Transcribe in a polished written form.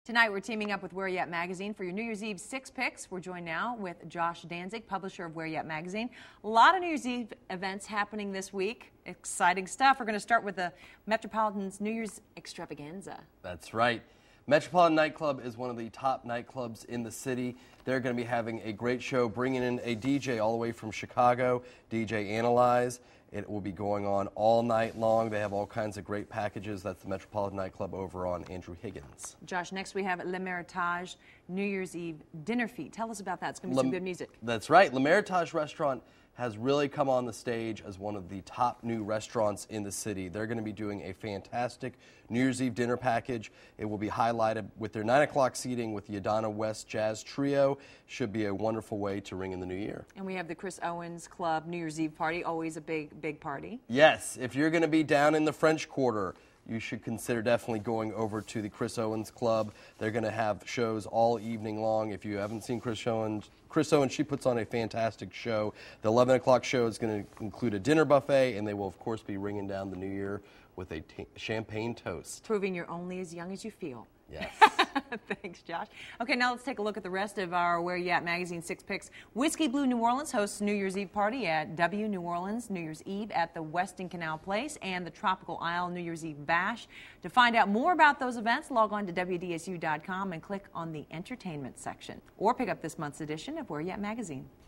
Tonight, we're teaming up with Where Ya At Magazine for your New Year's Eve 6 picks. We're joined now with Josh Danzig, publisher of Where Ya At Magazine. A lot of New Year's Eve events happening this week. Exciting stuff. We're going to start with the Metropolitan's New Year's Extravaganza. That's right. Metropolitan Nightclub is one of the top nightclubs in the city. They're going to be having a great show, bringing in a DJ all the way from Chicago, DJ Analyze. It will be going on all night long. They have all kinds of great packages. That's the Metropolitan Nightclub over on Andrew Higgins. Josh, next we have Le Meritage New Year's Eve Dinner Feat. Tell us about that. It's going to be some good music. That's right. Le Meritage Restaurant has really come on the stage as one of the top new restaurants in the city. They're going to be doing a fantastic New Year's Eve dinner package. It will be highlighted with their 9 o'clock seating with the Adana West Jazz Trio. Should be a wonderful way to ring in the new year. And we have the Chris Owens Club New Year's Eve party, always a big party. Yes, if you're going to be down in the French Quarter, you should consider definitely going over to the Chris Owens Club. They're going to have shows all evening long. If you haven't seen Chris Owens, she puts on a fantastic show. The 11 o'clock show is going to include a dinner buffet, and they will, of course, be ringing down the new year with a champagne toast. Proving you're only as young as you feel. Yes. Thanks, Josh. Okay, now let's take a look at the rest of our Where Ya At Magazine 6 picks. Whiskey Blue New Orleans hosts New Year's Eve party at W New Orleans New Year's Eve at the Weston Canal Place and the Tropical Isle New Year's Eve Bash. To find out more about those events, log on to WDSU.com and click on the entertainment section or pick up this month's edition of Where Ya At Magazine.